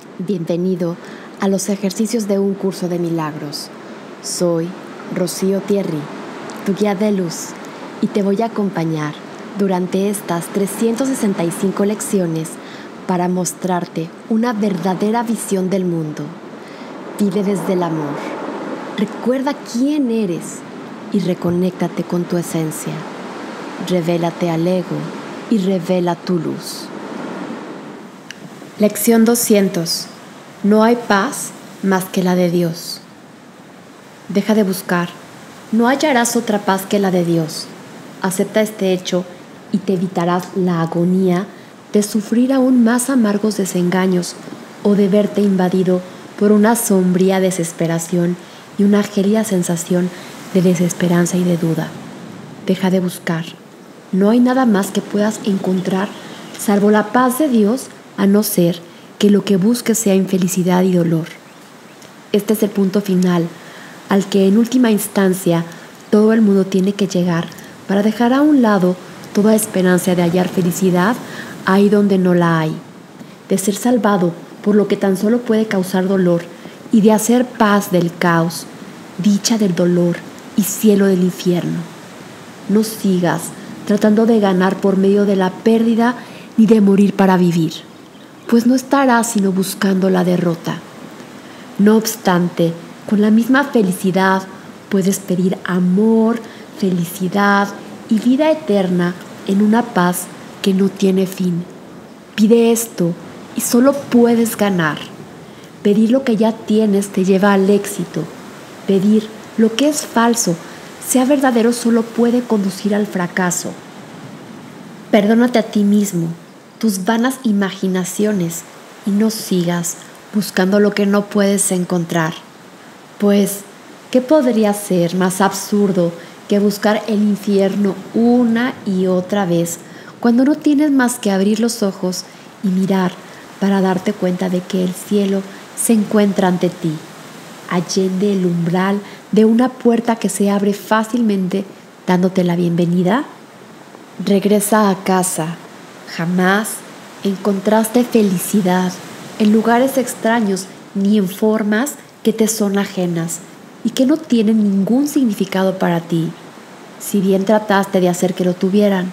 Bienvenido a los ejercicios de un curso de milagros. Soy Rocío Thierry, tu guía de luz, y te voy a acompañar durante estas 365 lecciones para mostrarte una verdadera visión del mundo. Vive desde el amor. Recuerda quién eres y reconéctate con tu esencia. Revélate al ego y revela tu luz. Lección 200. No hay paz más que la de Dios. Deja de buscar. No hallarás otra paz que la de Dios. Acepta este hecho y te evitarás la agonía de sufrir aún más amargos desengaños o de verte invadido por una sombría desesperación y una gélida sensación de desesperanza y de duda. Deja de buscar. No hay nada más que puedas encontrar salvo la paz de Dios, a no ser que lo que busques sea infelicidad y dolor. Este es el punto final al que en última instancia todo el mundo tiene que llegar para dejar a un lado toda esperanza de hallar felicidad ahí donde no la hay, de ser salvado por lo que tan solo puede causar dolor y de hacer paz del caos, dicha del dolor y cielo del infierno. No sigas tratando de ganar por medio de la pérdida ni de morir para vivir, pues no estarás sino buscando la derrota. No obstante, con la misma felicidad puedes pedir amor, felicidad y vida eterna en una paz que no tiene fin. Pide esto y solo puedes ganar. Pedir lo que ya tienes te lleva al éxito. Pedir lo que es falso, sea verdadero, solo puede conducir al fracaso. Perdónate a ti mismo tus vanas imaginaciones y no sigas buscando lo que no puedes encontrar. Pues, ¿qué podría ser más absurdo que buscar el infierno una y otra vez cuando no tienes más que abrir los ojos y mirar para darte cuenta de que el cielo se encuentra ante ti, allende el umbral de una puerta que se abre fácilmente dándote la bienvenida? Regresa a casa. Jamás encontraste felicidad en lugares extraños ni en formas que te son ajenas y que no tienen ningún significado para ti, si bien trataste de hacer que lo tuvieran.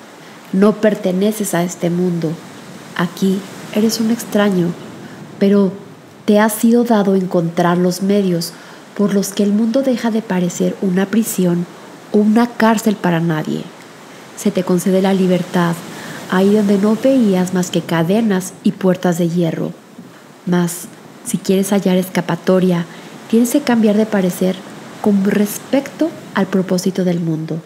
No perteneces a este mundo. Aquí eres un extraño, pero te ha sido dado encontrar los medios por los que el mundo deja de parecer una prisión o una cárcel para nadie. Se te concede la libertad ahí donde no veías más que cadenas y puertas de hierro. Mas, si quieres hallar escapatoria, tienes que cambiar de parecer con respecto al propósito del mundo.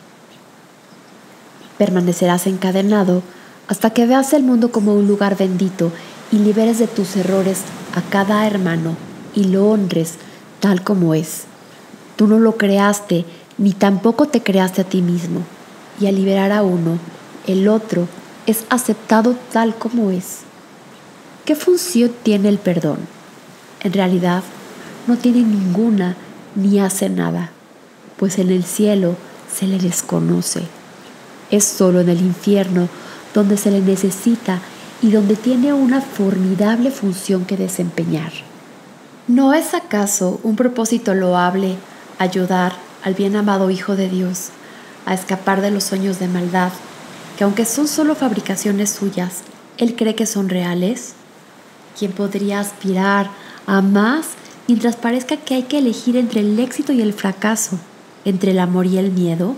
Permanecerás encadenado hasta que veas el mundo como un lugar bendito y liberes de tus errores a cada hermano y lo honres tal como es. Tú no lo creaste, ni tampoco te creaste a ti mismo, y al liberar a uno, el otro es aceptado tal como es. ¿Qué función tiene el perdón? En realidad, no tiene ninguna ni hace nada, pues en el cielo se le desconoce. Es solo en el infierno donde se le necesita y donde tiene una formidable función que desempeñar. ¿No es acaso un propósito loable ayudar al bien amado Hijo de Dios a escapar de los sueños de maldad, que aunque son solo fabricaciones suyas, él cree que son reales? ¿Quién podría aspirar a más mientras parezca que hay que elegir entre el éxito y el fracaso, entre el amor y el miedo?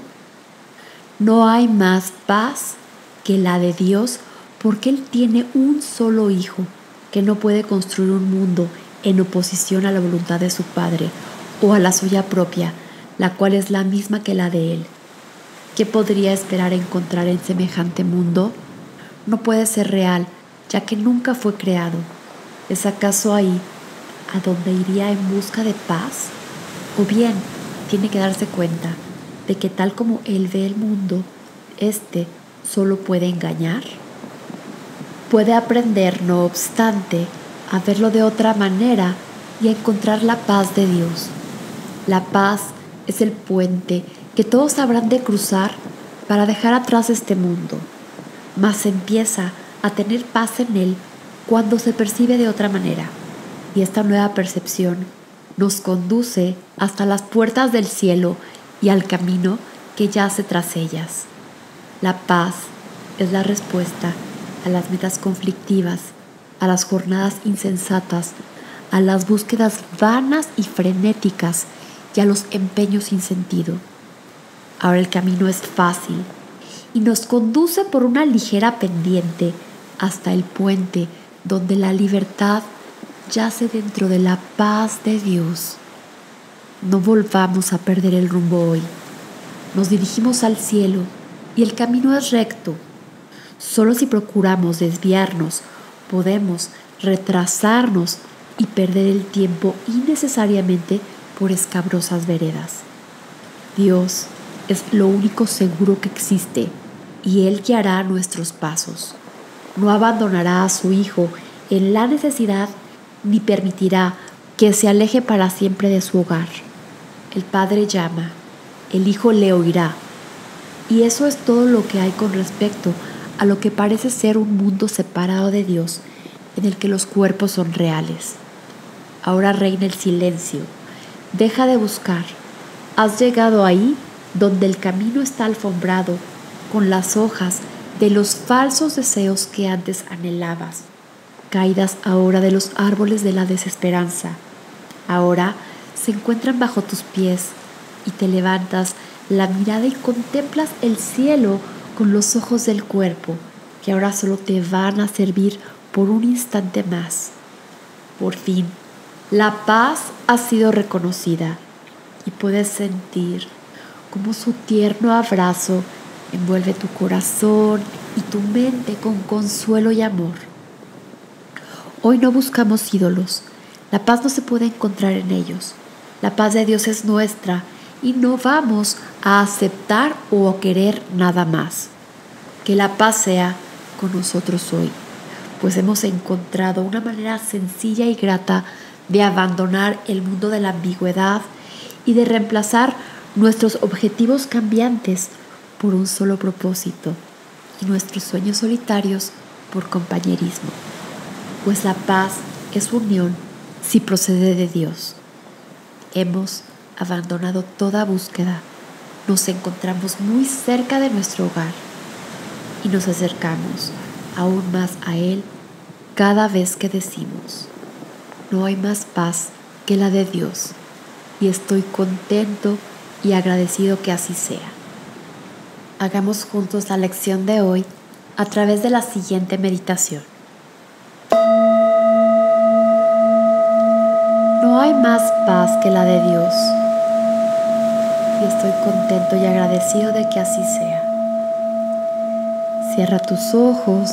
No hay más paz que la de Dios, porque Él tiene un solo Hijo que no puede construir un mundo en oposición a la voluntad de su Padre o a la suya propia, la cual es la misma que la de Él. ¿Qué podría esperar encontrar en semejante mundo? No puede ser real, ya que nunca fue creado. ¿Es acaso ahí a donde iría en busca de paz? ¿O bien tiene que darse cuenta de que tal como Él ve el mundo, éste solo puede engañar? Puede aprender, no obstante, a verlo de otra manera y a encontrar la paz de Dios. La paz es el puente que todos habrán de cruzar para dejar atrás este mundo, mas empieza a tener paz en él cuando se percibe de otra manera. Y esta nueva percepción nos conduce hasta las puertas del cielo y al camino que yace tras ellas. La paz es la respuesta a las metas conflictivas, a las jornadas insensatas, a las búsquedas vanas y frenéticas y a los empeños sin sentido. Ahora el camino es fácil y nos conduce por una ligera pendiente hasta el puente donde la libertad yace dentro de la paz de Dios. No volvamos a perder el rumbo hoy. Nos dirigimos al cielo y el camino es recto. Solo si procuramos desviarnos, podemos retrasarnos y perder el tiempo innecesariamente por escabrosas veredas. Dios es lo único seguro que existe y Él guiará nuestros pasos. No abandonará a su Hijo en la necesidad ni permitirá que se aleje para siempre de su hogar. El Padre llama, el Hijo le oirá. Y eso es todo lo que hay con respecto a lo que parece ser un mundo separado de Dios, en el que los cuerpos son reales. Ahora reina el silencio. Deja de buscar. Has llegado ahí donde el camino está alfombrado con las hojas de los falsos deseos que antes anhelabas, caídas ahora de los árboles de la desesperanza. Ahora se encuentran bajo tus pies y te levantas la mirada y contemplas el cielo con los ojos del cuerpo, que ahora solo te van a servir por un instante más. Por fin, la paz ha sido reconocida y puedes sentir cómo su tierno abrazo envuelve tu corazón y tu mente con consuelo y amor. Hoy no buscamos ídolos. La paz no se puede encontrar en ellos. La paz de Dios es nuestra y no vamos a aceptar o a querer nada más. Que la paz sea con nosotros hoy, pues hemos encontrado una manera sencilla y grata de abandonar el mundo de la ambigüedad y de reemplazar nuestros objetivos cambiantes por un solo propósito y nuestros sueños solitarios por compañerismo. Pues la paz es unión si procede de Dios. Hemos abandonado toda búsqueda, nos encontramos muy cerca de nuestro hogar y nos acercamos aún más a Él cada vez que decimos: no hay más paz que la de Dios, y estoy contento y agradecido que así sea. Hagamos juntos la lección de hoy a través de la siguiente meditación. No hay más paz que la de Dios, y estoy contento y agradecido de que así sea. Cierra tus ojos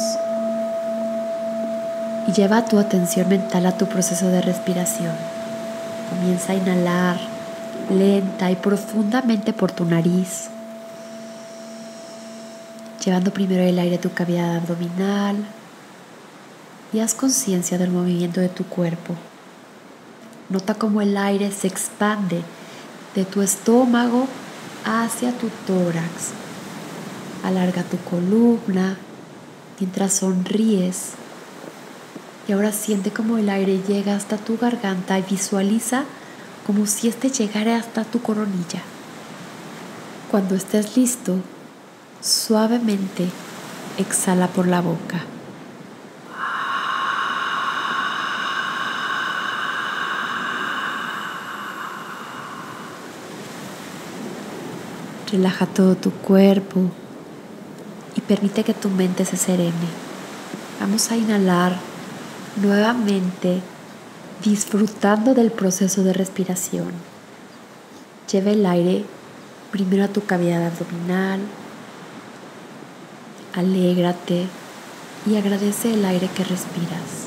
y lleva tu atención mental a tu proceso de respiración. Comienza a inhalar lenta y profundamente por tu nariz, llevando primero el aire a tu cavidad abdominal, y haz conciencia del movimiento de tu cuerpo. Nota cómo el aire se expande de tu estómago hacia tu tórax. Alarga tu columna mientras sonríes. Y ahora siente cómo el aire llega hasta tu garganta y visualiza como si éste llegara hasta tu coronilla. Cuando estés listo, suavemente exhala por la boca. Relaja todo tu cuerpo y permite que tu mente se serene. Vamos a inhalar nuevamente, disfrutando del proceso de respiración. Lleva el aire primero a tu cavidad abdominal. Alégrate y agradece el aire que respiras.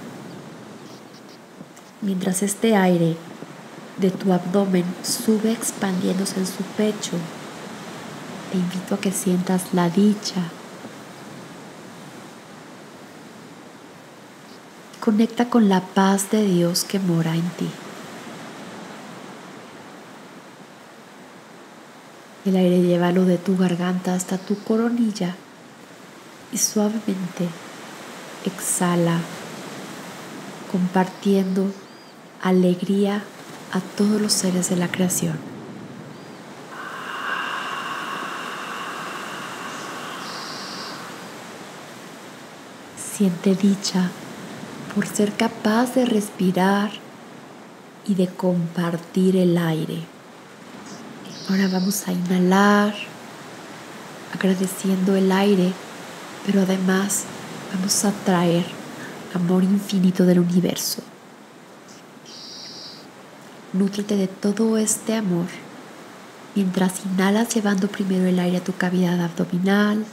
Mientras este aire de tu abdomen sube expandiéndose en su pecho, te invito a que sientas la dicha. Conecta con la paz de Dios que mora en ti. El aire llévalo de tu garganta hasta tu coronilla y suavemente exhala, compartiendo alegría a todos los seres de la creación. Siente dicha por ser capaz de respirar y de compartir el aire. Ahora vamos a inhalar, agradeciendo el aire, pero además vamos a traer amor infinito del universo. Nútrete de todo este amor mientras inhalas, llevando primero el aire a tu cavidad abdominal.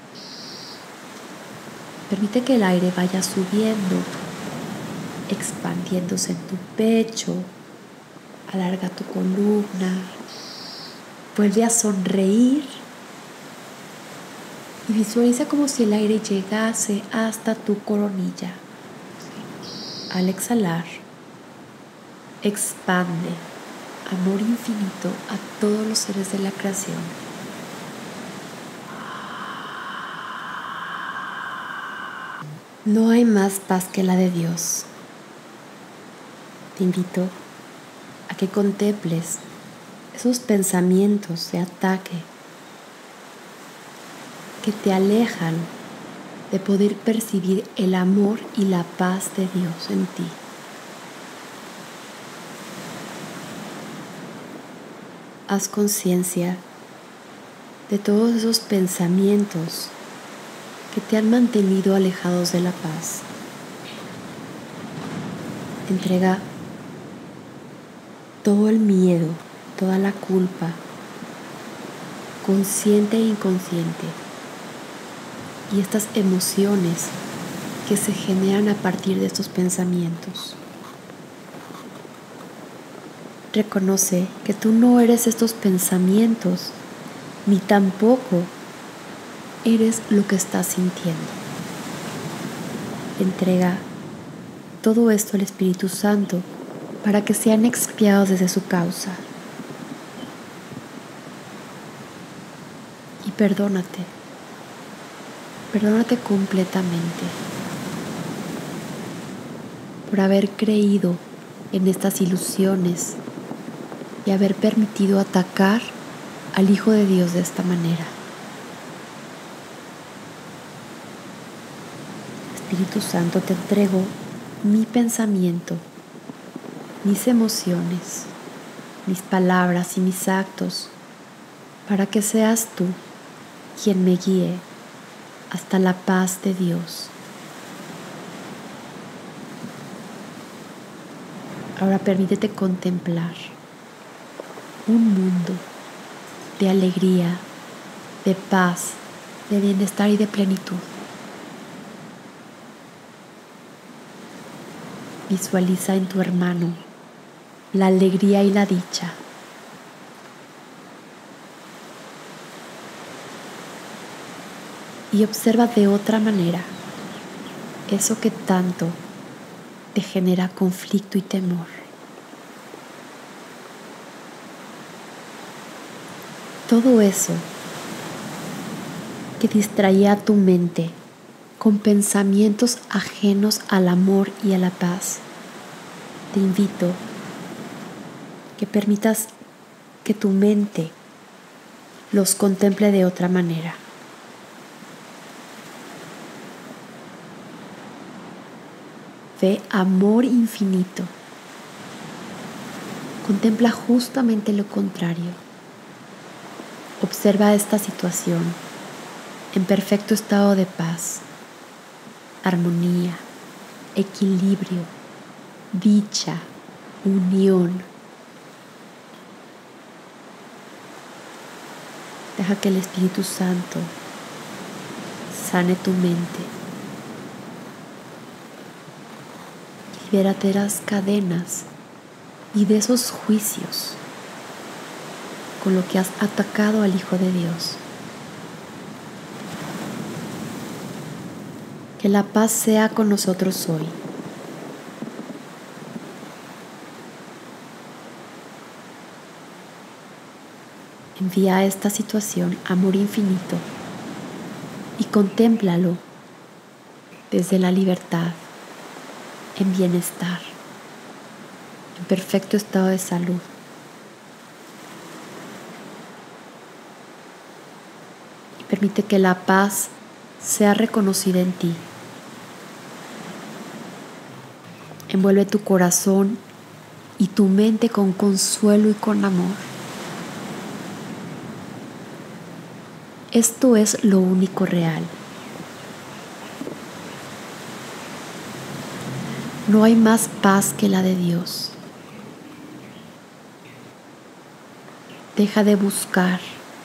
Permite que el aire vaya subiendo, expandiéndose en tu pecho. Alarga tu columna. Vuelve a sonreír y visualiza como si el aire llegase hasta tu coronilla. Al exhalar, expande amor infinito a todos los seres de la creación. No hay más paz que la de Dios. Te invito a que contemples esos pensamientos de ataque que te alejan de poder percibir el amor y la paz de Dios en ti. Haz conciencia de todos esos pensamientos que te han mantenido alejados de la paz. Entrega todo el miedo, toda la culpa, consciente e inconsciente, y estas emociones que se generan a partir de estos pensamientos. Reconoce que tú no eres estos pensamientos, ni tampoco eres lo que estás sintiendo. Entrega todo esto al Espíritu Santo para que sean expiados desde su causa. Y perdónate. Perdónate completamente por haber creído en estas ilusiones y haber permitido atacar al Hijo de Dios de esta manera. Espíritu Santo, te entrego mi pensamiento, mis emociones, mis palabras y mis actos, para que seas tú quien me guíe hasta la paz de Dios. Ahora permítete contemplar un mundo de alegría, de paz, de bienestar y de plenitud. Visualiza en tu hermano la alegría y la dicha. Y observa de otra manera eso que tanto te genera conflicto y temor. Todo eso que distraía a tu mente con pensamientos ajenos al amor y a la paz, te invito que permitas que tu mente los contemple de otra manera. Ve amor infinito. Contempla justamente lo contrario. Observa esta situación en perfecto estado de paz, armonía, equilibrio, dicha, unión. Deja que el Espíritu Santo sane tu mente. Libérate de las cadenas y de esos juicios con lo que has atacado al Hijo de Dios. Que la paz sea con nosotros hoy. Envía a esta situación amor infinito y contémplalo desde la libertad, en bienestar. en perfecto estado de salud. Y permite que la paz sea reconocida en ti. Envuelve tu corazón y tu mente con consuelo y con amor. Esto es lo único real. No hay más paz que la de Dios. Deja de buscar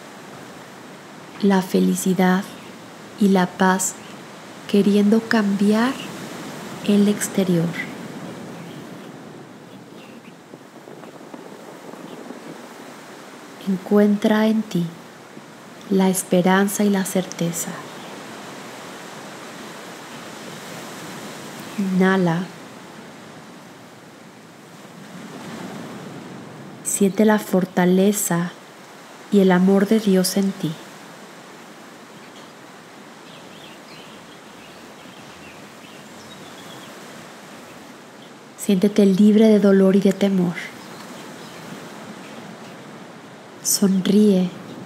la felicidad y la paz queriendo cambiar el exterior. Encuentra en ti la esperanza y la certeza. Inhala. Siente la fortaleza y el amor de Dios en ti. Siéntete libre de dolor y de temor. Sonríe.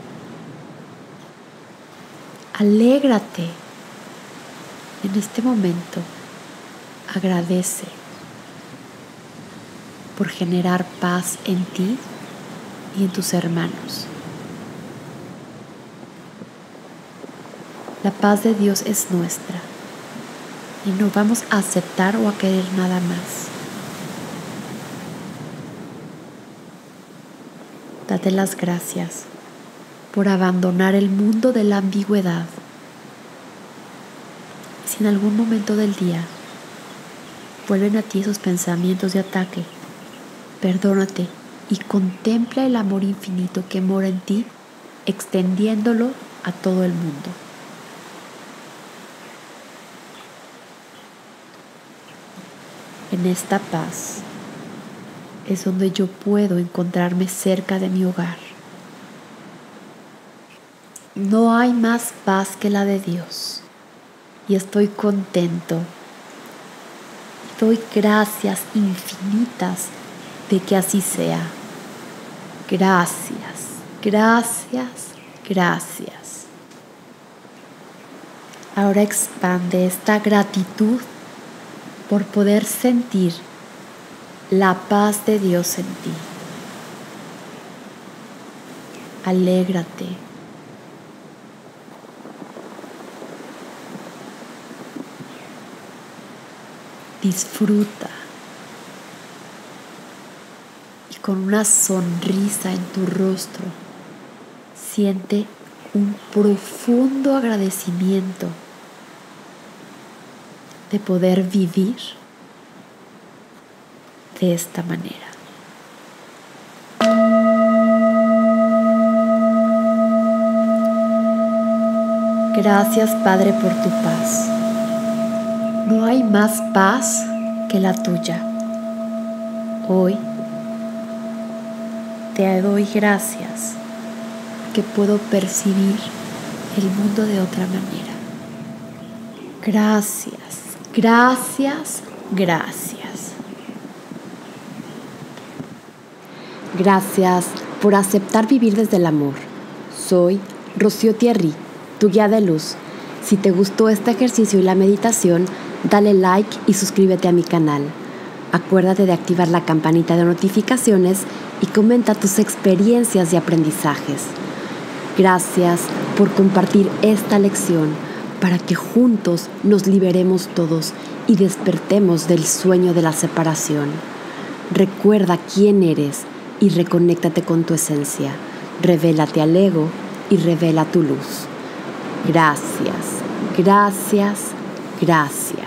Alégrate. En este momento, agradece por generar paz en ti y en tus hermanos. La paz de Dios es nuestra y no vamos a aceptar o a querer nada más. Date las gracias por abandonar el mundo de la ambigüedad. Si en algún momento del día vuelven a ti esos pensamientos de ataque, perdónate y contempla el amor infinito que mora en ti, extendiéndolo a todo el mundo. En esta paz es donde yo puedo encontrarme cerca de mi hogar. No hay más paz que la de Dios y estoy contento. Doy gracias infinitas de que así sea. Gracias, gracias, gracias. Ahora expande esta gratitud por poder sentir la paz de Dios en ti. Alégrate. Disfruta. Y con una sonrisa en tu rostro, siente un profundo agradecimiento de poder vivir de esta manera. Gracias, Padre, por tu paz. No hay más paz que la tuya. Hoy te doy gracias que puedo percibir el mundo de otra manera. Gracias, gracias, gracias. Gracias por aceptar vivir desde el amor. Soy Rocío Thierry, tu guía de luz. Si te gustó este ejercicio y la meditación, dale like y suscríbete a mi canal. Acuérdate de activar la campanita de notificaciones y comenta tus experiencias y aprendizajes. Gracias por compartir esta lección para que juntos nos liberemos todos y despertemos del sueño de la separación. Recuerda quién eres y reconéctate con tu esencia. Revélate al ego y revela tu luz. Gracias, gracias, gracias.